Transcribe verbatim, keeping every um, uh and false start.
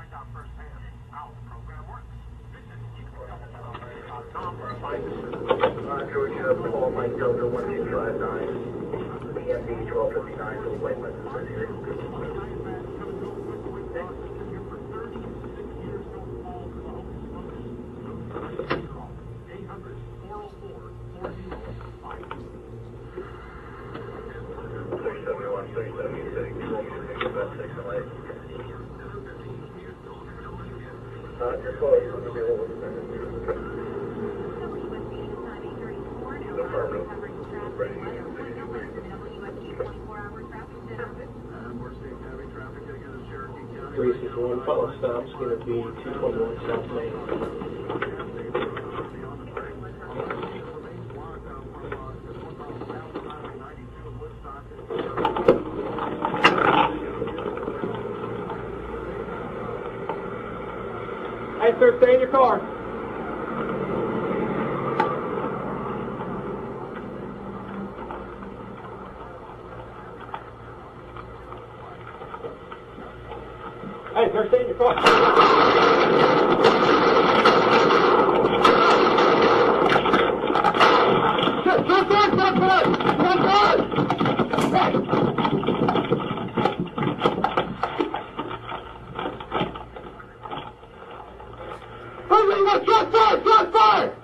Uh, Georgia, Paul Mike Delta one two five nine, P M D twelve fifty-nine for the white license right here. three seventy-one, three seventy-six, twelve fifty-six, about six and eight. Uh, just close, let me be a little bit. Affirmative. Ready. three six one, follow stop's going to be two twenty-one South Main. Hey, sir, stay in your car. Hey, sir, stay in your car. Shit, shut down, shut down! Shut down! Hey! Hurry, let's shut fire! Shut fire!